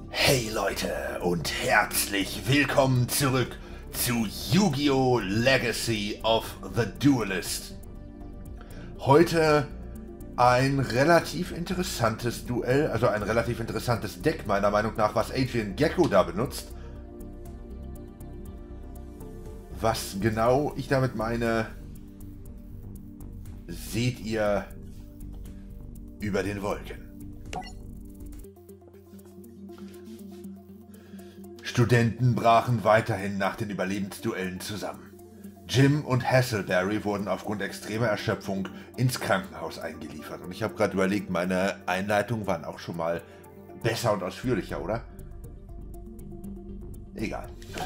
Hey Leute und herzlich willkommen zurück zu Yu-Gi-Oh! Legacy of the Duelist. Heute ein relativ interessantes Duell, also ein relativ interessantes Deck meiner Meinung nach, was Adrian Gekko da benutzt. Was genau ich damit meine, seht ihr über den Wolken. Studenten brachen weiterhin nach den Überlebensduellen zusammen. Jim und Hasselberry wurden aufgrund extremer Erschöpfung ins Krankenhaus eingeliefert. Und ich habe gerade überlegt, meine Einleitungen waren auch schon mal besser und ausführlicher, oder? Egal.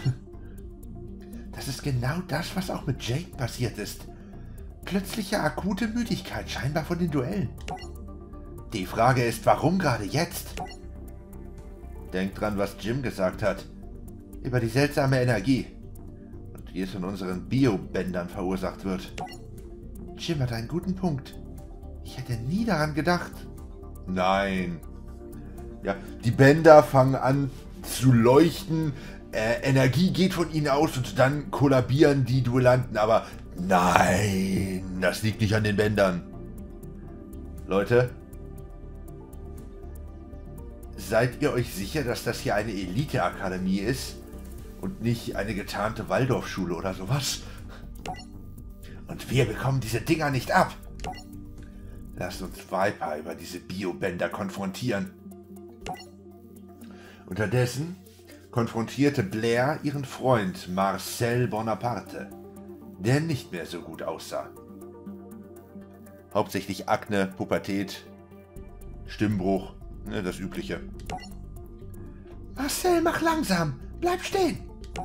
Das ist genau das, was auch mit Jake passiert ist. Plötzliche akute Müdigkeit, scheinbar von den Duellen. Die Frage ist, warum gerade jetzt? Denkt dran, was Jim gesagt hat. Über die seltsame Energie. Und wie es von unseren Biobändern verursacht wird. Jim hat einen guten Punkt. Ich hätte nie daran gedacht. Nein. Ja, die Bänder fangen an zu leuchten. Energie geht von ihnen aus und dann kollabieren die Duellanten. Aber nein, das liegt nicht an den Bändern. Leute. Seid ihr euch sicher, dass das hier eine Elite-Akademie ist und nicht eine getarnte Waldorfschule oder sowas? Und wir bekommen diese Dinger nicht ab. Lasst uns Viper über diese Biobänder konfrontieren. Unterdessen konfrontierte Blair ihren Freund Marcel Bonaparte, der nicht mehr so gut aussah. Hauptsächlich Akne, Pubertät, Stimmbruch. Das Übliche. Marcel, mach langsam. Bleib stehen.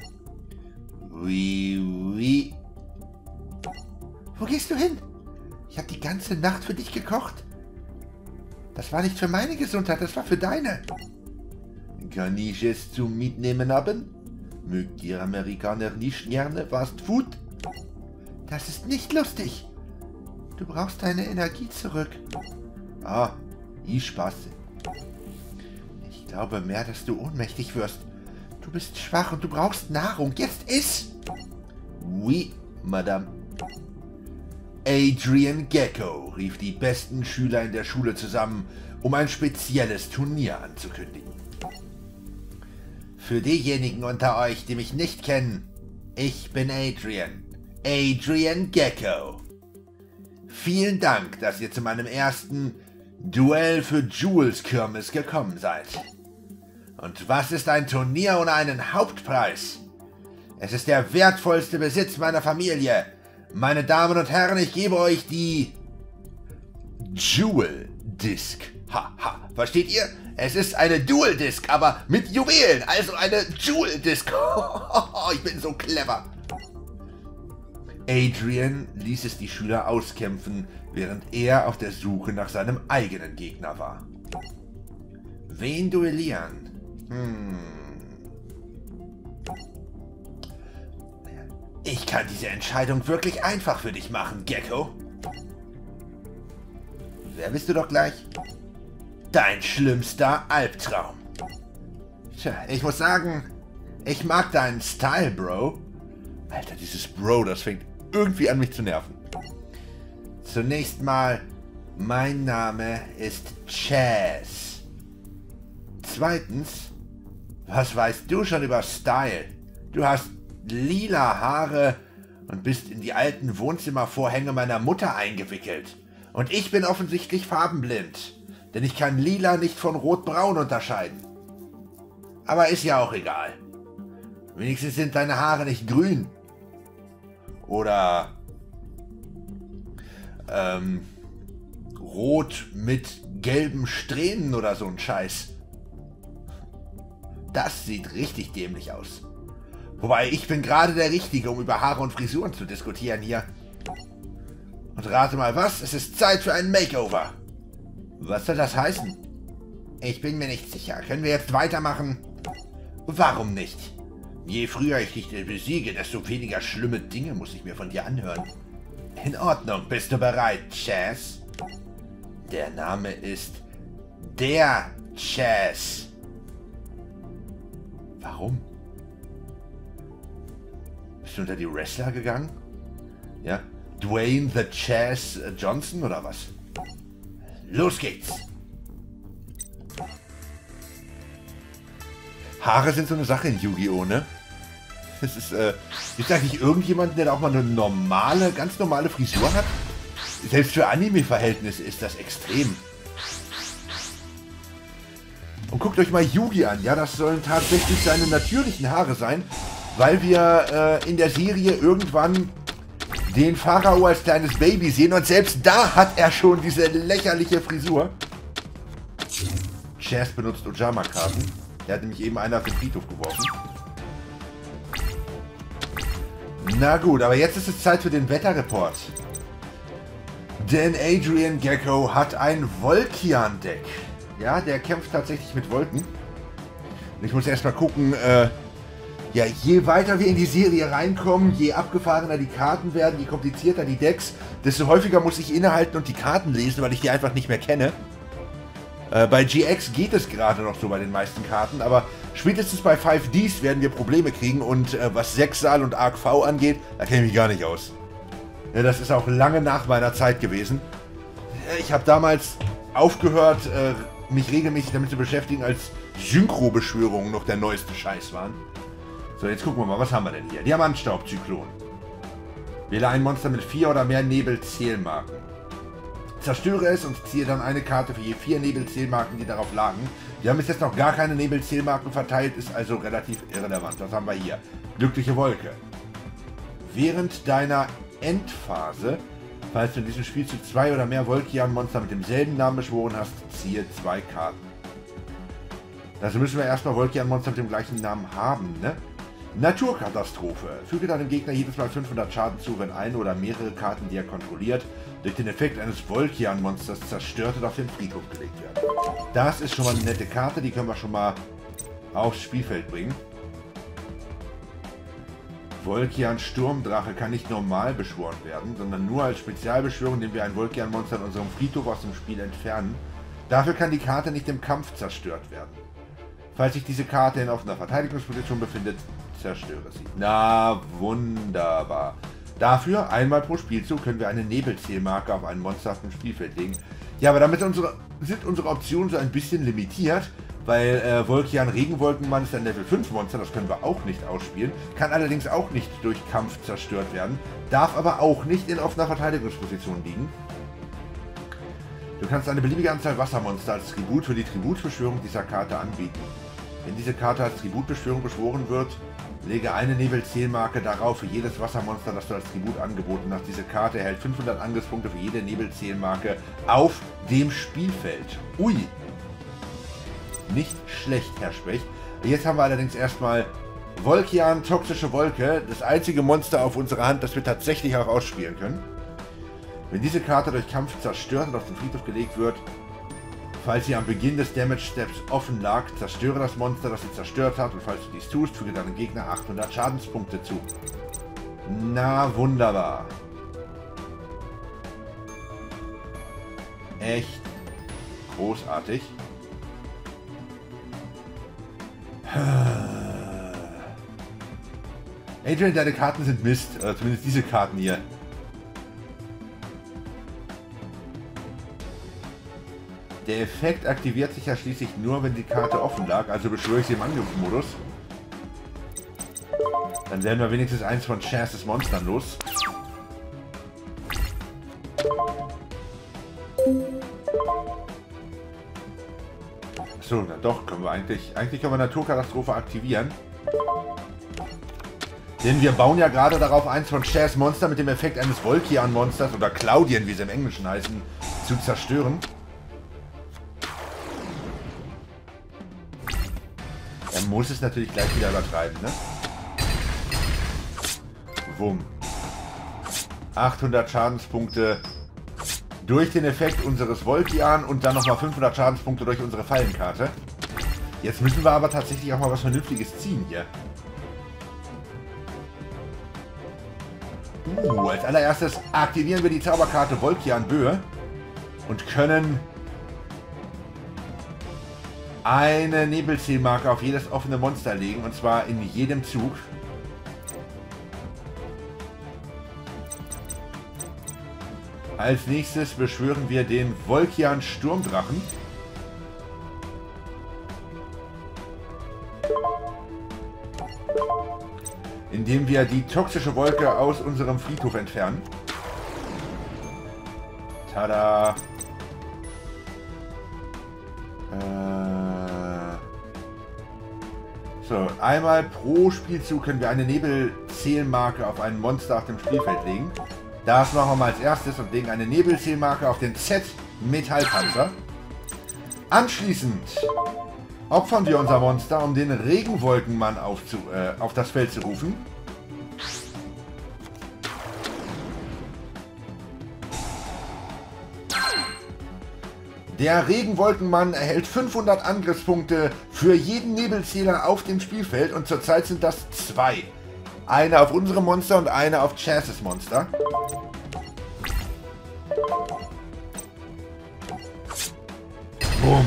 Oui, oui. Wo gehst du hin? Ich habe die ganze Nacht für dich gekocht. Das war nicht für meine Gesundheit, das war für deine. Kann ich es zum Mitnehmen haben? Mögt ihr Amerikaner nicht gerne Fast Food? Das ist nicht lustig. Du brauchst deine Energie zurück. Ah, ich spaße. Ich glaube mehr, dass du ohnmächtig wirst. Du bist schwach und du brauchst Nahrung. Jetzt iss! Oui, Madame. Adrian Gekko rief die besten Schüler in der Schule zusammen, um ein spezielles Turnier anzukündigen. Für diejenigen unter euch, die mich nicht kennen, ich bin Adrian. Adrian Gekko. Vielen Dank, dass ihr zu meinem ersten Duell für Jules Kirmes gekommen seid. Und was ist ein Turnier ohne einen Hauptpreis? Es ist der wertvollste Besitz meiner Familie. Meine Damen und Herren, ich gebe euch die Jewel Disc. Haha, versteht ihr? Es ist eine Dual Disc, aber mit Juwelen, also eine Jewel Disc. Ich bin so clever. Adrian ließ es die Schüler auskämpfen, während er auf der Suche nach seinem eigenen Gegner war. Wen duellieren? Ich kann diese Entscheidung wirklich einfach für dich machen, Gekko. Wer bist du doch gleich? Dein schlimmster Albtraum. Tja, ich muss sagen, ich mag deinen Style, Bro. Alter, dieses Bro, das fängt irgendwie an mich zu nerven. Zunächst mal, mein Name ist Chaz. Zweitens, was weißt du schon über Style? Du hast lila Haare und bist in die alten Wohnzimmervorhänge meiner Mutter eingewickelt. Und ich bin offensichtlich farbenblind, denn ich kann lila nicht von rot-braun unterscheiden. Aber ist ja auch egal. Wenigstens sind deine Haare nicht grün. Oder rot mit gelben Strähnen oder so ein Scheiß. Das sieht richtig dämlich aus. Wobei, ich bin gerade der Richtige, um über Haare und Frisuren zu diskutieren hier. Und rate mal was, es ist Zeit für ein Makeover. Was soll das heißen? Ich bin mir nicht sicher. Können wir jetzt weitermachen? Warum nicht? Je früher ich dich besiege, desto weniger schlimme Dinge muss ich mir von dir anhören. In Ordnung, bist du bereit, Chaz? Der Name ist der Chaz. Warum? Bist du unter die Wrestler gegangen? Ja? Dwayne The Chaz Johnson oder was? Los geht's! Haare sind so eine Sache in Yu-Gi-Oh!, ne? Das ist, gibt eigentlich irgendjemanden, der da auch mal eine normale, ganz normale Frisur hat? Selbst für Anime-Verhältnisse ist das extrem. Und guckt euch mal Yugi an, ja, das sollen tatsächlich seine natürlichen Haare sein, weil wir in der Serie irgendwann den Pharao als kleines Baby sehen und selbst da hat er schon diese lächerliche Frisur. Chaz benutzt Ojama-Karten. Der hat nämlich eben einer auf den Friedhof geworfen. Na gut, aber jetzt ist es Zeit für den Wetterreport. Denn Adrian Gecko hat ein Volkian-Deck. Ja, der kämpft tatsächlich mit Wolken. Und ich muss erstmal gucken, ja, je weiter wir in die Serie reinkommen, je abgefahrener die Karten werden, je komplizierter die Decks, desto häufiger muss ich innehalten und die Karten lesen, weil ich die einfach nicht mehr kenne. Bei GX geht es gerade noch so bei den meisten Karten, aber spätestens bei 5Ds werden wir Probleme kriegen und was Sechsal und Arc V angeht, da kenne ich mich gar nicht aus. Ja, das ist auch lange nach meiner Zeit gewesen. Ich habe damals aufgehört, mich regelmäßig damit zu beschäftigen, als Synchro-Beschwörungen noch der neueste Scheiß waren. So, jetzt gucken wir mal, was haben wir denn hier? Diamantstaubzyklon. Wähle ein Monster mit 4 oder mehr Nebelzählmarken. Zerstöre es und ziehe dann eine Karte für je 4 Nebelzählmarken, die darauf lagen. Wir haben bis jetzt noch gar keine Nebelzählmarken verteilt, ist also relativ irrelevant. Was haben wir hier? Glückliche Wolke. Während deiner Endphase, falls du in diesem Spielzug 2 oder mehr Volkian-Monster mit demselben Namen beschworen hast, ziehe 2 Karten. Also müssen wir erstmal Volkian-Monster mit dem gleichen Namen haben, ne? Naturkatastrophe. Füge deinem Gegner jedes Mal 500 Schaden zu, wenn eine oder mehrere Karten, die er kontrolliert, durch den Effekt eines Volkian-Monsters zerstört und auf den Friedhof gelegt werden. Das ist schon mal eine nette Karte, die können wir schon mal aufs Spielfeld bringen. Volkian-Sturmdrache kann nicht normal beschworen werden, sondern nur als Spezialbeschwörung, indem wir ein Volkian-Monster in unserem Friedhof aus dem Spiel entfernen. Dafür kann die Karte nicht im Kampf zerstört werden. Falls sich diese Karte in offener Verteidigungsposition befindet, zerstöre sie. Na, wunderbar. Dafür, einmal pro Spielzug, können wir eine Nebelzählmarke auf ein Monster auf dem Spielfeld legen. Ja, aber damit sind unsere Optionen so ein bisschen limitiert, weil Volkian Regenwolkenmann ist ein Level 5 Monster, das können wir auch nicht ausspielen, kann allerdings auch nicht durch Kampf zerstört werden, darf aber auch nicht in offener Verteidigungsposition liegen. Du kannst eine beliebige Anzahl Wassermonster als Tribut für die Tributbeschwörung dieser Karte anbieten. Wenn diese Karte als Tributbeschwörung beschworen wird, lege eine Nebelzählmarke darauf für jedes Wassermonster, das du als Tribut angeboten hast. Diese Karte erhält 500 Angriffspunkte für jede Nebelzählmarke auf dem Spielfeld. Ui! Nicht schlecht, Herr Specht. Jetzt haben wir allerdings erstmal Volkian, toxische Wolke, das einzige Monster auf unserer Hand, das wir tatsächlich auch ausspielen können. Wenn diese Karte durch Kampf zerstört und auf den Friedhof gelegt wird, falls sie am Beginn des Damage Steps offen lag, zerstöre das Monster, das sie zerstört hat, und falls du dies tust, füge deinem Gegner 800 Schadenspunkte zu. Na, wunderbar. Echt großartig. Adrian, deine Karten sind Mist, oder zumindest diese Karten hier. Der Effekt aktiviert sich ja schließlich nur, wenn die Karte offen lag, also beschwöre ich sie im Angriffsmodus. Dann werden wir wenigstens eins von Chaz's Monstern los. Achso, na doch, können wir eigentlich können wir Naturkatastrophe aktivieren. Denn wir bauen ja gerade darauf, eins von Chaz's Monster mit dem Effekt eines Volkian-Monsters, oder Claudian, wie sie im Englischen heißen, zu zerstören. Er muss es natürlich gleich wieder übertreiben, ne? Wumm. 800 Schadenspunkte durch den Effekt unseres Volkian und dann nochmal 500 Schadenspunkte durch unsere Fallenkarte. Jetzt müssen wir aber tatsächlich auch mal was Vernünftiges ziehen hier. Als allererstes aktivieren wir die Zauberkarte Volkian Böe und können eine Nebelzielmarke auf jedes offene Monster legen. Und zwar in jedem Zug. Als nächstes beschwören wir den Volkian Sturmdrachen. Indem wir die toxische Wolke aus unserem Friedhof entfernen. Tada! So, einmal pro Spielzug können wir eine Nebelzählmarke auf ein Monster auf dem Spielfeld legen. Das machen wir mal als erstes und legen eine Nebelzählmarke auf den Z-Metallpanzer. Anschließend opfern wir unser Monster, um den Regenwolkenmann auf das Feld zu rufen. Der Regenwolkenmann erhält 500 Angriffspunkte für jeden Nebelzähler auf dem Spielfeld und zurzeit sind das 2. Eine auf unsere Monster und eine auf Chassis Monster. Bumm.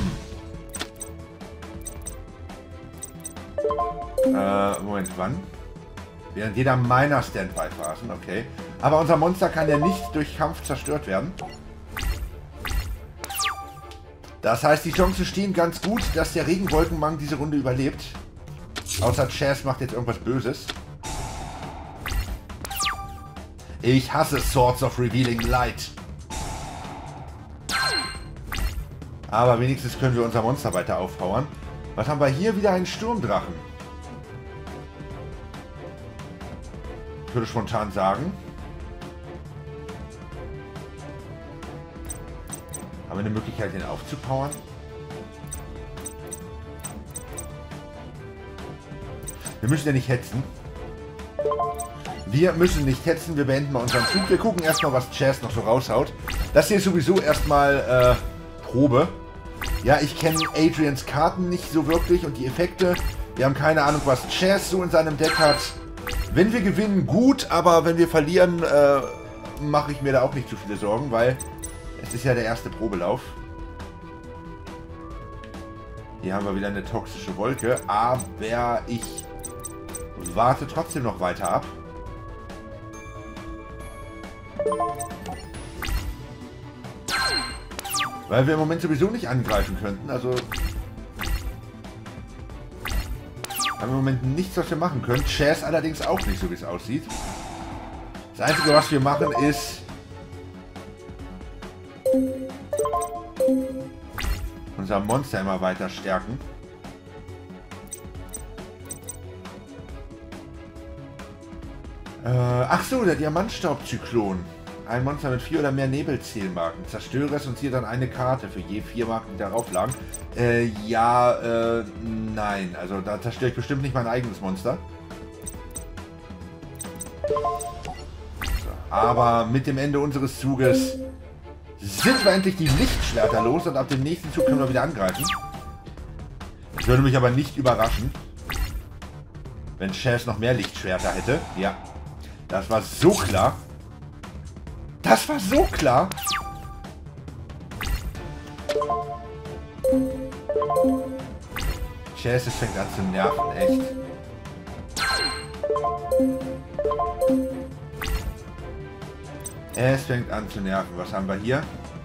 Moment, wann? Während jeder meiner Standby-Phasen, okay. Aber unser Monster kann ja nicht durch Kampf zerstört werden. Das heißt, die Chancen stehen ganz gut, dass der Regenwolkenmann diese Runde überlebt. Außer Chaz macht jetzt irgendwas Böses. Ich hasse Swords of Revealing Light. Aber wenigstens können wir unser Monster weiter aufpowern. Was haben wir hier? Wieder einen Sturmdrachen. Ich würde spontan sagen. Haben wir eine Möglichkeit, den aufzupowern? Wir müssen ja nicht hetzen. Wir müssen nicht hetzen, wir beenden mal unseren Zug. Wir gucken erstmal, was Chaz noch so raushaut. Das hier ist sowieso erstmal Probe. Ja, ich kenne Adrians Karten nicht so wirklich und die Effekte. Wir haben keine Ahnung, was Chaz so in seinem Deck hat. Wenn wir gewinnen, gut, aber wenn wir verlieren, mache ich mir da auch nicht zu viele Sorgen, weil es ist ja der erste Probelauf. Hier haben wir wieder eine toxische Wolke, aber ich warte trotzdem noch weiter ab. Weil wir im Moment sowieso nicht angreifen könnten, also haben wir im Moment nichts, was wir machen können. Chaz allerdings auch nicht, so wie es aussieht. Das Einzige, was wir machen, ist unser Monster immer weiter stärken. Ach so, der Diamantstaubzyklon. Ein Monster mit 4 oder mehr Nebelzählmarken. Zerstöre es und ziehe dann eine Karte für je 4 Marken, die darauf lagen. Nein. Also da zerstöre ich bestimmt nicht mein eigenes Monster. So, aber mit dem Ende unseres Zuges sind wir endlich die Lichtschwerter los und ab dem nächsten Zug können wir wieder angreifen. Das würde mich aber nicht überraschen, wenn Chaz noch mehr Lichtschwerter hätte. Ja, das war so klar. Das war so klar. Chaz, es fängt an zu nerven, echt. Es fängt an zu nerven. Was haben wir hier?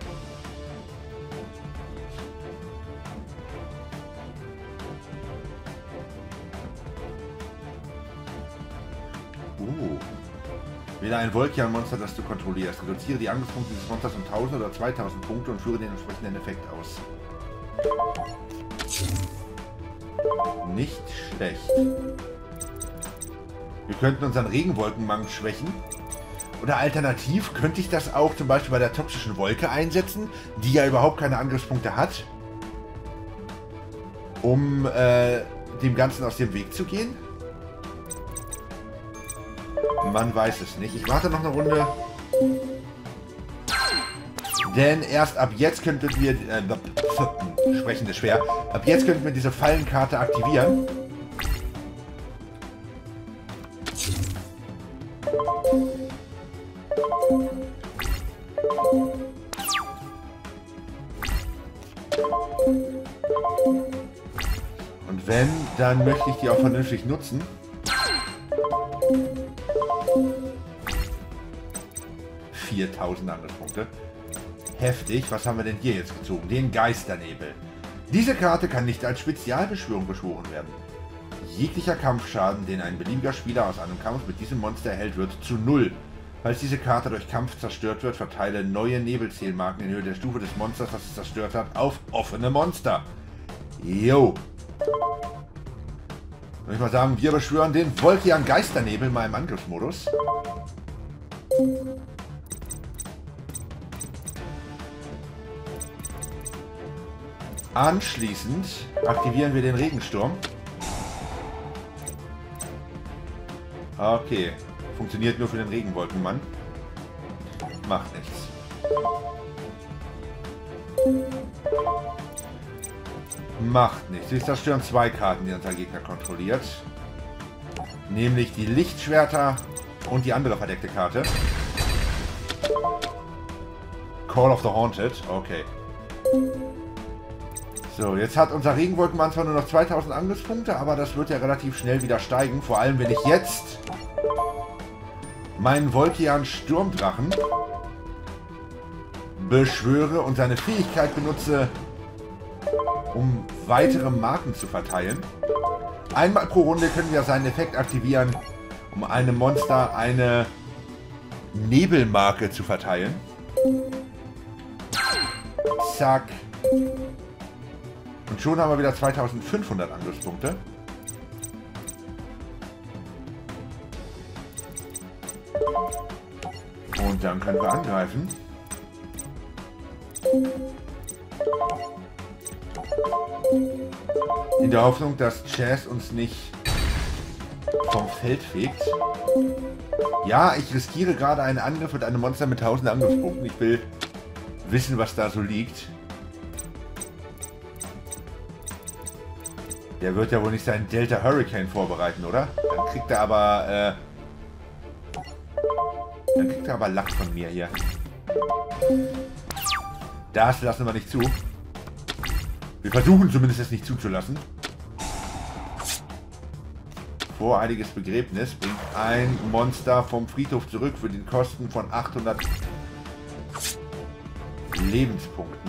Wähle ein Volkian-Monster, das du kontrollierst. Reduziere die Angriffspunkte dieses Monsters um 1000 oder 2000 Punkte und führe den entsprechenden Effekt aus. Nicht schlecht. Wir könnten unseren Regenwolkenmann schwächen. Oder alternativ könnte ich das auch zum Beispiel bei der toxischen Wolke einsetzen, die ja überhaupt keine Angriffspunkte hat. Um dem Ganzen aus dem Weg zu gehen. Man weiß es nicht. Ich warte noch eine Runde. Denn erst ab jetzt könnten wir... sprechen ist schwer. Ab jetzt könnten wir diese Fallenkarte aktivieren. Wenn, dann möchte ich die auch vernünftig nutzen. $4.000 Angriffspunkte. Heftig. Was haben wir denn hier jetzt gezogen? Den Geisternebel. Diese Karte kann nicht als Spezialbeschwörung beschworen werden. Jeglicher Kampfschaden, den ein beliebiger Spieler aus einem Kampf mit diesem Monster erhält, wird zu 0. Falls diese Karte durch Kampf zerstört wird, verteile neue Nebelzählmarken in Höhe der Stufe des Monsters, das es zerstört hat, auf offene Monster. Jo. Würde ich mal sagen, wir beschwören den Volkian Geisternebel mal im Angriffsmodus. Anschließend aktivieren wir den Regensturm. Okay. Funktioniert nur für den Regenwolkenmann. Macht nichts. Macht nichts. Wir zerstören 2 Karten, die unser Gegner kontrolliert. Nämlich die Lichtschwerter und die andere verdeckte Karte. Call of the Haunted. Okay. So, jetzt hat unser Regenwolkenmann zwar nur noch 2000 Angriffspunkte, aber das wird ja relativ schnell wieder steigen. Vor allem, wenn ich jetzt meinen Volkian Sturmdrachen beschwöre und seine Fähigkeit benutze, um weitere Marken zu verteilen. Einmal pro Runde können wir seinen Effekt aktivieren, um einem Monster eine Nebelmarke zu verteilen. Zack. Und schon haben wir wieder 2500 Angriffspunkte. Und dann können wir angreifen. In der Hoffnung, dass Chaz uns nicht vom Feld fegt. Ja, ich riskiere gerade einen Angriff mit einem Monster mit 1000 Angriffspunkten. Ich will wissen, was da so liegt. Der wird ja wohl nicht seinen Delta Hurricane vorbereiten, oder? Dann kriegt er aber Lack von mir hier. Das lassen wir nicht zu. Wir versuchen zumindest es nicht zuzulassen. Voreiliges Begräbnis bringt ein Monster vom Friedhof zurück für den Kosten von 800 Lebenspunkten.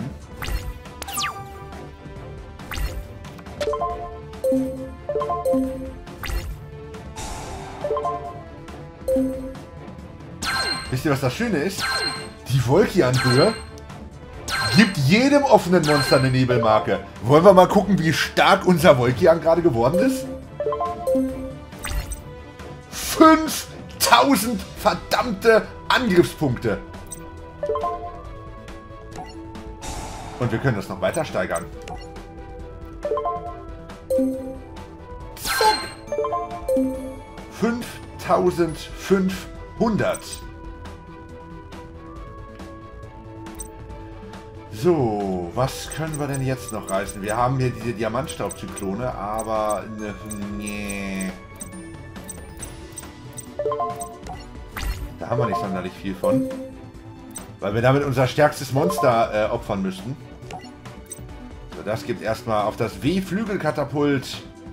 Wisst ihr, was das Schöne ist? Die Volkian-Höhe gibt jedem offenen Monster eine Nebelmarke. Wollen wir mal gucken, wie stark unser Volkian gerade geworden ist? 5000 verdammte Angriffspunkte. Und wir können das noch weiter steigern. Zack. 5500. So, was können wir denn jetzt noch reißen? Wir haben hier diese Diamantstaubzyklone, aber nee. Da haben wir nicht sonderlich viel von. Weil wir damit unser stärkstes Monster opfern müssten. So, das gibt erstmal auf das W-Flügelkatapult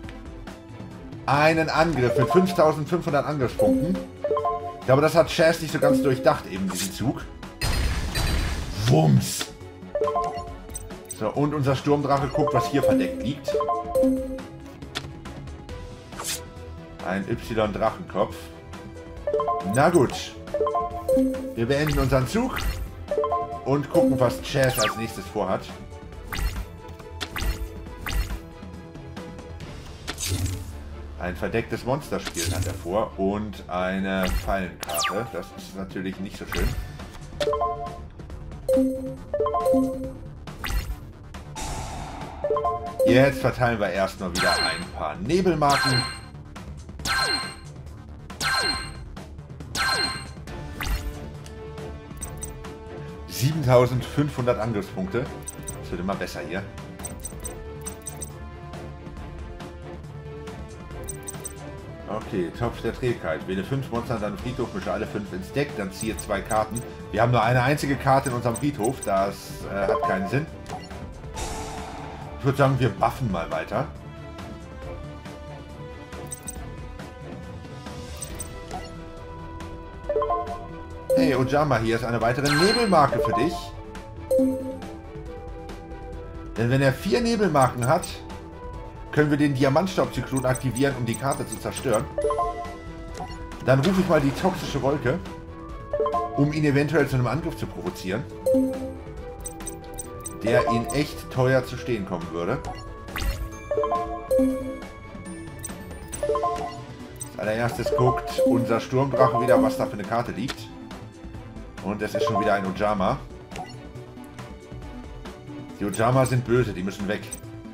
einen Angriff mit 5500 Angriffspunkten. Ich glaube, das hat Chaz nicht so ganz durchdacht, eben diesen Zug. Wumms! So, und unser Sturmdrache guckt, was hier verdeckt liegt. Ein Y-Drachenkopf. Na gut. Wir beenden unseren Zug und gucken, was Chaz als nächstes vorhat. Ein verdecktes Monsterspiel hat er vor und eine Fallenkarte. Das ist natürlich nicht so schön. Jetzt verteilen wir erstmal wieder ein paar Nebelmarken. $7500 Angriffspunkte. Das wird immer besser hier. Okay, Topf der Trägheit. Wähle 5 Monster an deinem Friedhof, mische alle 5 ins Deck, dann ziehe 2 Karten. Wir haben nur eine einzige Karte in unserem Friedhof, das hat keinen Sinn. Ich würde sagen, wir buffen mal weiter. Hey, Ojama, hier ist eine weitere Nebelmarke für dich. Denn wenn er 4 Nebelmarken hat, können wir den Diamantstaubzyklon aktivieren, um die Karte zu zerstören. Dann rufe ich mal die toxische Wolke, um ihn eventuell zu einem Angriff zu provozieren, der ihn echt teuer zu stehen kommen würde. Als allererstes guckt unser Sturmdrache wieder, was da für eine Karte liegt. Und es ist schon wieder ein Ojama. Die Ojama sind böse, die müssen weg.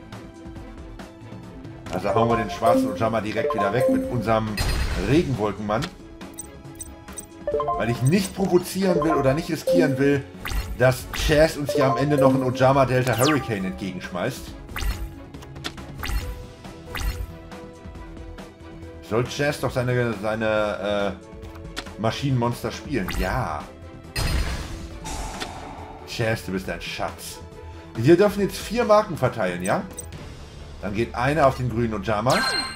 Also hauen wir den schwarzen Ojama direkt wieder weg mit unserem Regenwolkenmann. Weil ich nicht provozieren will oder nicht riskieren will, dass Chaz uns hier am Ende noch einen Ojama Delta Hurricane entgegenschmeißt. Soll Chaz doch seine Maschinenmonster spielen? Ja. Chaz, du bist ein Schatz. Wir dürfen jetzt 4 Marken verteilen, ja? Dann geht eine auf den grünen Ojama.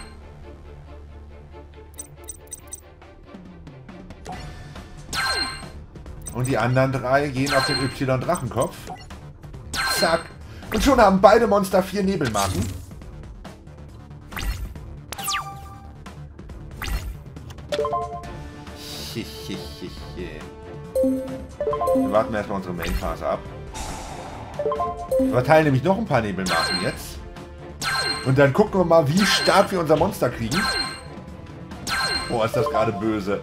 Und die anderen 3 gehen auf den Y-Drachenkopf. Zack. Und schon haben beide Monster 4 Nebelmarken. Wir warten erstmal unsere Main-Phase ab. Wir verteilen nämlich noch ein paar Nebelmarken jetzt. Und dann gucken wir mal, wie stark wir unser Monster kriegen. Oh, ist das gerade böse.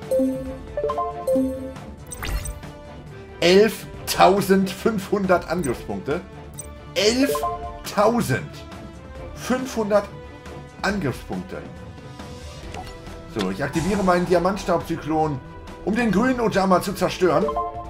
11.500 Angriffspunkte. 11.500 Angriffspunkte. So, ich aktiviere meinen Diamantstaubzyklon, um den grünen Ojama zu zerstören.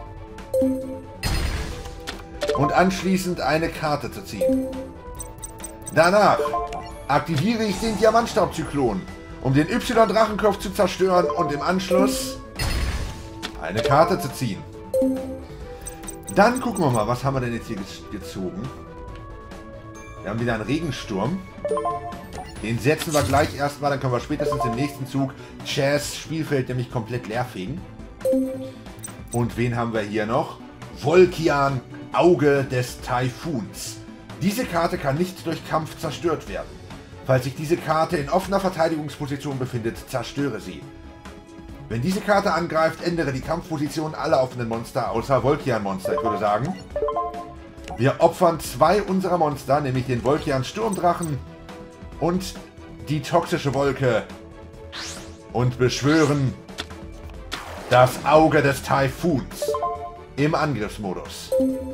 Und anschließend eine Karte zu ziehen. Danach aktiviere ich den Diamantstaubzyklon, um den Y-Drachenkopf zu zerstören und im Anschluss eine Karte zu ziehen. Dann gucken wir mal, was haben wir denn jetzt hier gezogen? Wir haben wieder einen Regensturm. Den setzen wir gleich erstmal, dann können wir spätestens im nächsten Zug Chaz Spielfeld nämlich komplett leerfegen. Und wen haben wir hier noch? Volkian, Auge des Taifuns. Diese Karte kann nicht durch Kampf zerstört werden. Falls sich diese Karte in offener Verteidigungsposition befindet, zerstöre sie. Wenn diese Karte angreift, ändere die Kampfposition aller offenen Monster außer Volkian-Monster. Ich würde sagen, wir opfern 2 unserer Monster, nämlich den Volkian-Sturmdrachen und die toxische Wolke und beschwören das Auge des Taifuns im Angriffsmodus.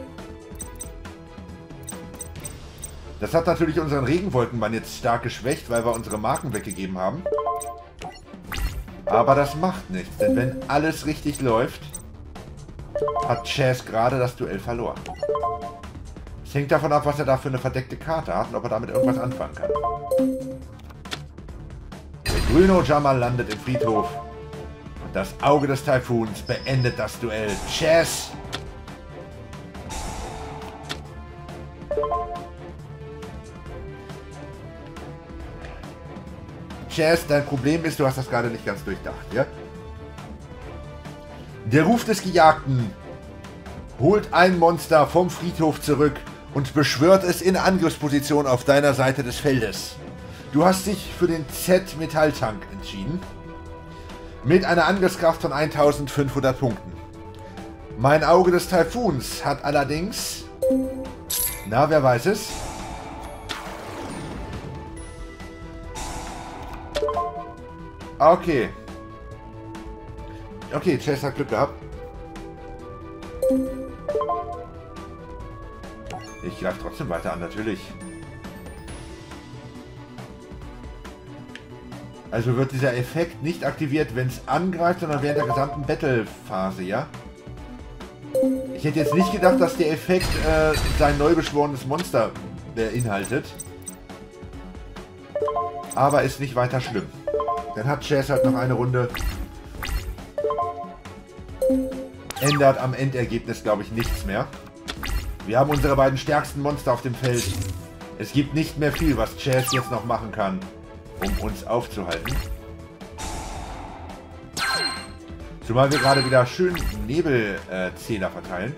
Das hat natürlich unseren Regenwolkenmann jetzt stark geschwächt, weil wir unsere Marken weggegeben haben. Aber das macht nichts, denn wenn alles richtig läuft, hat Chaz gerade das Duell verloren. Es hängt davon ab, was er da für eine verdeckte Karte hat und ob er damit irgendwas anfangen kann. Der grüne Ojama landet im Friedhof und das Auge des Taifuns beendet das Duell. Chaz! Chaz, dein Problem ist, du hast das gerade nicht ganz durchdacht, ja? Der Ruf des Gejagten holt ein Monster vom Friedhof zurück und beschwört es in Angriffsposition auf deiner Seite des Feldes. Du hast dich für den Z-Metalltank entschieden. Mit einer Angriffskraft von 1500 Punkten. Mein Auge des Taifuns hat allerdings... Na, wer weiß es? Okay. Okay, Chaz hat Glück gehabt. Ich greife trotzdem weiter an, natürlich. Also wird dieser Effekt nicht aktiviert, wenn es angreift, sondern während der gesamten Battle-Phase, ja? Ich hätte jetzt nicht gedacht, dass der Effekt sein neu beschworenes Monster beinhaltet. Aber ist nicht weiter schlimm. Dann hat Chaz halt noch eine Runde. Ändert am Endergebnis, glaube ich, nichts mehr. Wir haben unsere beiden stärksten Monster auf dem Feld. Es gibt nicht mehr viel, was Chaz jetzt noch machen kann, um uns aufzuhalten. Zumal wir gerade wieder schön Nebelzähler verteilen.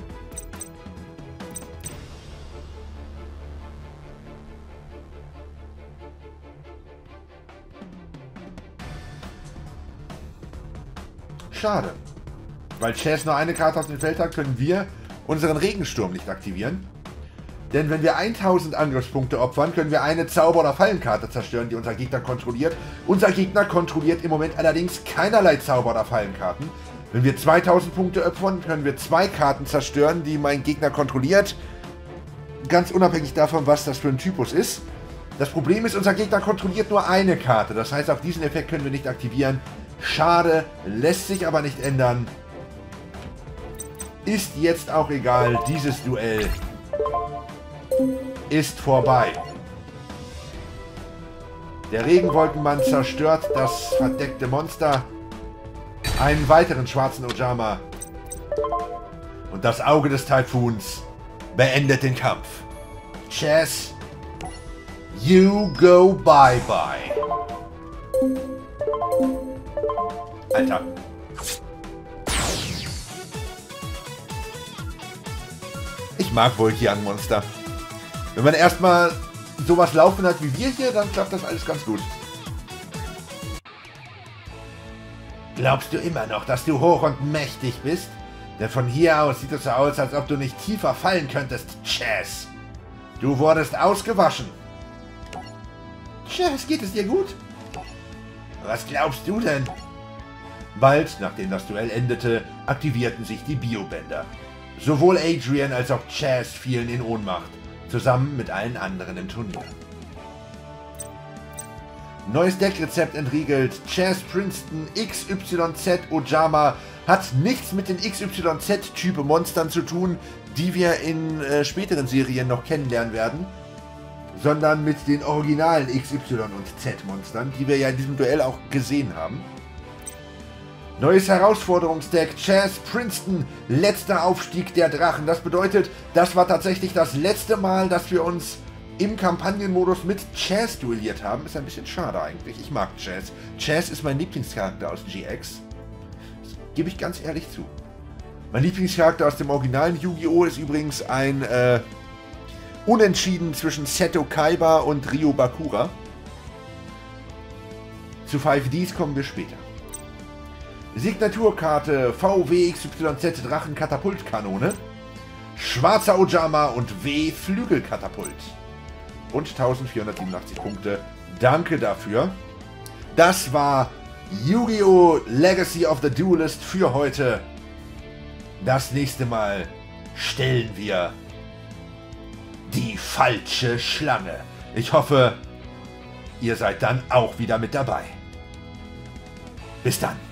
Schade. Weil Chaz nur eine Karte auf dem Feld hat, können wir unseren Regensturm nicht aktivieren. Denn wenn wir 1000 Angriffspunkte opfern, können wir eine Zauber- oder Fallenkarte zerstören, die unser Gegner kontrolliert. Unser Gegner kontrolliert im Moment allerdings keinerlei Zauber- oder Fallenkarten. Wenn wir 2000 Punkte opfern, können wir 2 Karten zerstören, die mein Gegner kontrolliert. Ganz unabhängig davon, was das für ein Typus ist. Das Problem ist, unser Gegner kontrolliert nur eine Karte. Das heißt, auch diesen Effekt können wir nicht aktivieren. Schade, lässt sich aber nicht ändern. Ist jetzt auch egal, dieses Duell ist vorbei. Der Regenwolkenmann zerstört das verdeckte Monster. Einen weiteren schwarzen Ojama. Und das Auge des Taifuns beendet den Kampf. Chaz, you go bye-bye. Alter. Ich mag Volkian-Monster. Wenn man erstmal sowas laufen hat wie wir hier, dann klappt das alles ganz gut. Glaubst du immer noch, dass du hoch und mächtig bist? Denn von hier aus sieht es so aus, als ob du nicht tiefer fallen könntest, Chaz. Du wurdest ausgewaschen. Chaz, geht es dir gut? Was glaubst du denn? Bald, nachdem das Duell endete, aktivierten sich die Biobänder. Sowohl Adrian als auch Chaz fielen in Ohnmacht, zusammen mit allen anderen im Turnier. Neues Deckrezept entriegelt. Chaz Princeton XYZ Ojama hat nichts mit den XYZ-Type Monstern zu tun, die wir in späteren Serien noch kennenlernen werden, sondern mit den originalen XY und Z Monstern, die wir ja in diesem Duell auch gesehen haben. Neues Herausforderungsdeck, Chaz Princeton, letzter Aufstieg der Drachen. Das bedeutet, das war tatsächlich das letzte Mal, dass wir uns im Kampagnenmodus mit Chaz duelliert haben. Ist ein bisschen schade eigentlich. Ich mag Chaz. Chaz ist mein Lieblingscharakter aus GX. Das gebe ich ganz ehrlich zu. Mein Lieblingscharakter aus dem originalen Yu-Gi-Oh! Ist übrigens ein Unentschieden zwischen Seto Kaiba und Ryo Bakura. Zu 5Ds kommen wir später. Signaturkarte VW XYZ Drachen Katapultkanone, schwarzer Ojama und W Flügelkatapult. Und 1487 Punkte. Danke dafür. Das war Yu-Gi-Oh! Legacy of the Duelist für heute. Das nächste Mal stellen wir die falsche Schlange. Ich hoffe, ihr seid dann auch wieder mit dabei. Bis dann.